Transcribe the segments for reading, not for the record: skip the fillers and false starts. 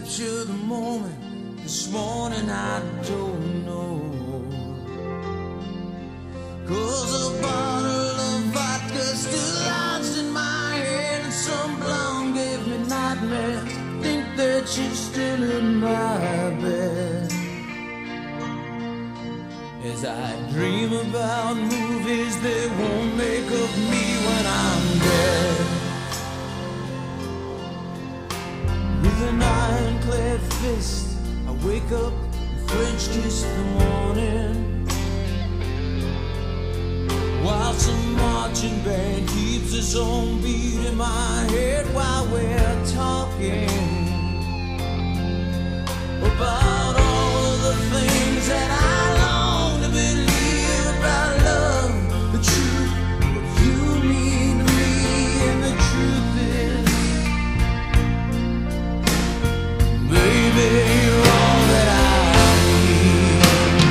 capture the moment. This morning I don't know, 'cause a bottle of vodka still lodged in my head, and some blonde gave me nightmares. Think that she's still in my bed. As I dream about movies they won't make of me when I'm dead. With an ironclad fist I wake up and French kiss the morning, while some marching band keeps its own beat in my head while we're talking about all of the things that I long to believe about love, the truth, what you mean to me. And the truth is, baby, you're all that I need.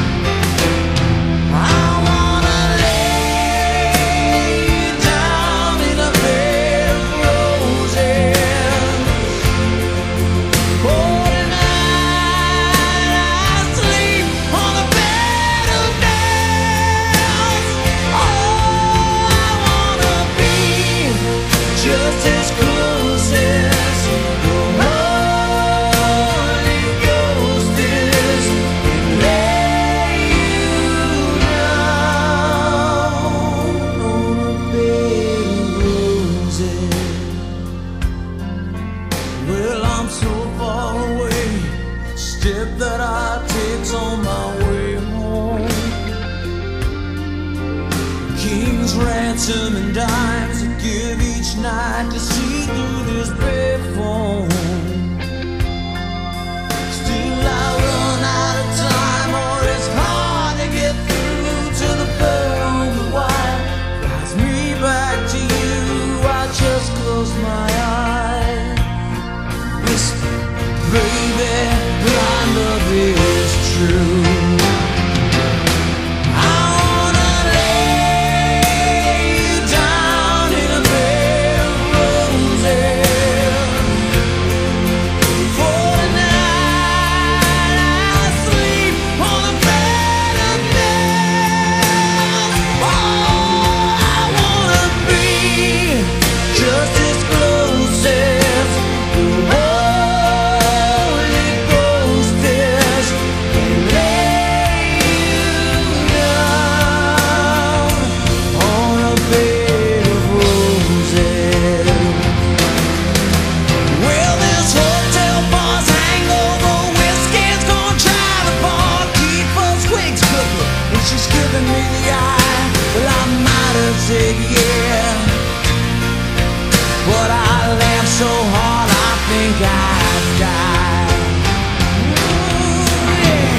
I wanna lay down in a bed of roses. Oh, tonight I sleep on a bed of nails. Oh, I wanna be just as close as the Holy Ghost is, and lay you down on a bed of roses. Well, I'm so far away, step that I take's on my way home. King's ransom and dimes I give each night to see through this brave phone. Still I run out of time, or it's hard to get through to the bird on the wire. Flies me back to you, I just close my eyes. Whisper, baby, blind love is true. I wanna lay you down in a bed of roses. For tonight I sleep on a bed of nails. Oh, I wanna be just as close as the Holy Ghost is, and lay you down on a bed of roses. Well, this hotel bar's hangover whiskey's gonna drive the barkeep for squigs cooking, and she's giving me the eye. Well, I might have said yeah, but I laughed so hard I think I've died. Ooh, yeah.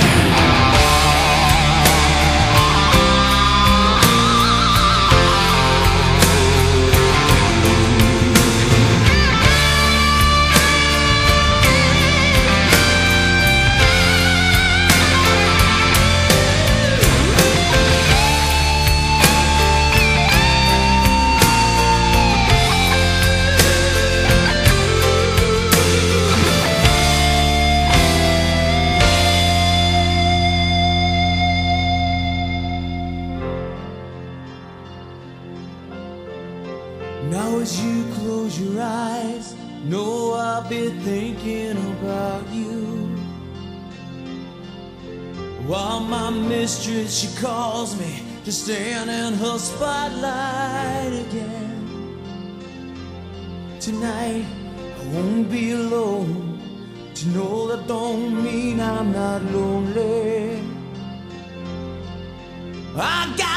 Now as you close your eyes, know I'll be thinking about you, while my mistress, she calls me to stand in her spotlight again. Tonight I won't be alone. To know that don't mean I'm not lonely. I got